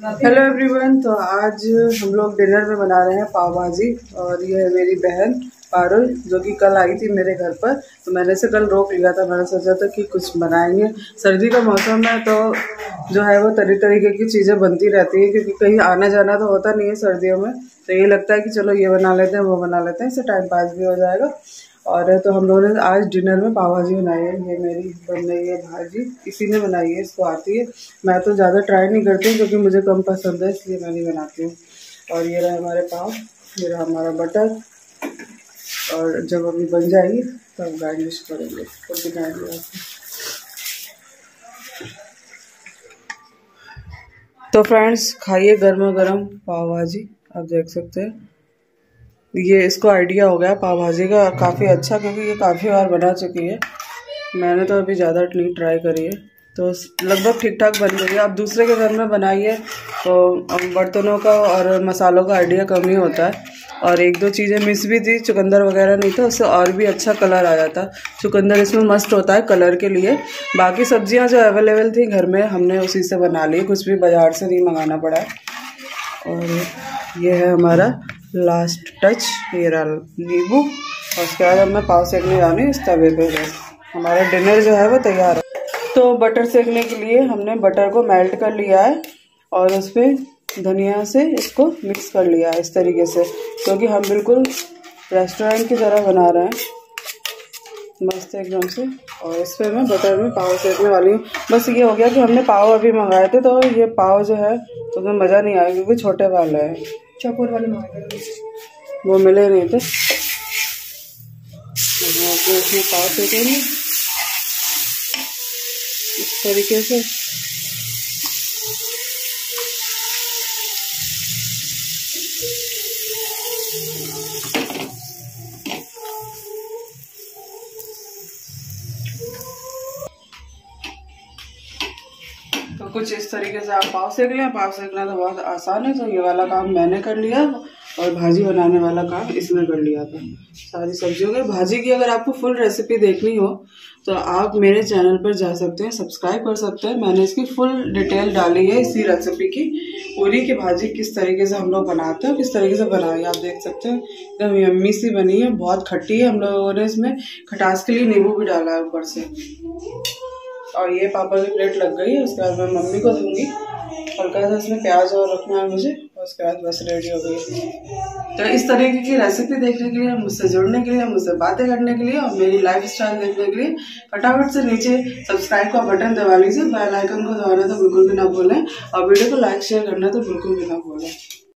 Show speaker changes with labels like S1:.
S1: Hello everyone. तो आज हम लोग डिनर में बना रहे हैं पाव भाजी। और ये है मेरी बहन पारुल, जो कि कल आई थी मेरे घर पर। तो मैंने से कल रोक लिया था। मैंने सोचा था कि कुछ बनाएंगे। सर्दी का मौसम है तो जो है वो तरीके की चीज़ें बनती रहती है, क्योंकि कहीं आना जाना तो होता नहीं है सर्दियों में। तो ये लगता है कि चलो ये बना लेते हैं वो बना लेते हैं, इससे टाइम पास भी हो जाएगा। और तो हम लोगों ने आज डिनर में पाव भाजी बनाई है। ये मेरी बन रही है भाजी, इसी ने बनाई है, इसको आती है। मैं तो ज़्यादा ट्राई नहीं करती क्योंकि मुझे कम पसंद है, इसलिए मैं नहीं बनाती हूँ। और ये रहा हमारे पाव, ये रहा हमारा बटर। और जब अभी बन जाएगी तब गार्निश करेंगे, तो दिखाएंगे। तो फ्रेंड्स, खाइए गर्मा गर्म पाव भाजी। आप देख सकते हैं, ये इसको आइडिया हो गया पाव भाजी का काफ़ी अच्छा, क्योंकि ये काफ़ी बार बना चुकी है। मैंने तो अभी ज़्यादा नहीं ट्राई करी है, तो लगभग ठीक ठाक बन गई है। आप दूसरे के घर में बनाइए तो बर्तनों का और मसालों का आइडिया कम ही होता है। और एक दो चीज़ें मिस भी थी, चुकंदर वगैरह नहीं था, उससे और भी अच्छा कलर आ जाता। चुकंदर इसमें मस्त होता है कलर के लिए। बाकी सब्जियां जो अवेलेबल थी घर में, हमने उसी से बना ली, कुछ भी बाज़ार से नहीं मंगाना पड़ा। और ये है हमारा लास्ट टच, ये रहा नींबू। और उसके बाद अब मैं पाव सेकने जा रही हूँ इस तवे पे। हमारा डिनर जो है वो तैयार है। तो बटर सेकने के लिए हमने बटर को मेल्ट कर लिया है और उस पर धनिया से इसको मिक्स कर लिया है इस तरीके से, क्योंकि हम बिल्कुल रेस्टोरेंट की तरह बना रहे हैं मस्त एकदम से। और इस पर मैं बटर में पाव सेकने वाली हूँ। बस ये हो गया कि हमने पाव अभी मंगाए थे, तो ये पाव जो है तो उसमें मज़ा नहीं आया, क्योंकि छोटे वाले हैं, चौकोर वाले मंगाए थे, वो मिले नहीं थे। इसमें पाव सेकेंगे इस तरीके से। तो कुछ इस तरीके से आप पाव सेक लें। पाव सेकना तो बहुत आसान है। तो ये वाला काम मैंने कर लिया और भाजी बनाने वाला काम इसने कर लिया था। सारी सब्जियों की भाजी की अगर आपको फुल रेसिपी देखनी हो तो आप मेरे चैनल पर जा सकते हैं, सब्सक्राइब कर सकते हैं। मैंने इसकी फुल डिटेल डाली है इसी रेसिपी की पूरी, की भाजी किस तरीके से हम लोग बनाते हैं, किस तरीके से बनाई आप देख सकते हैं। एकदम यम्मी सी बनी है, बहुत खट्टी है। हम लोगों ने इसमें खटास के लिए नींबू भी डाला है ऊपर से। और ये पापा की प्लेट लग गई है, उसके बाद मैं मम्मी को दूंगी। हल्का सा इसमें प्याज और रखना है मुझे, और उसके बाद बस रेडी हो गई। तो इस तरीके की रेसिपी देखने के लिए, मुझसे जुड़ने के लिए, मुझसे बातें करने के लिए और मेरी लाइफ स्टाइल देखने के लिए फटाफट से नीचे सब्सक्राइब का बटन दबा लीजिए। बेल आइकन को दबाना तो बिल्कुल भी ना भूलें, और वीडियो को लाइक शेयर करना तो बिल्कुल भी ना भूलें।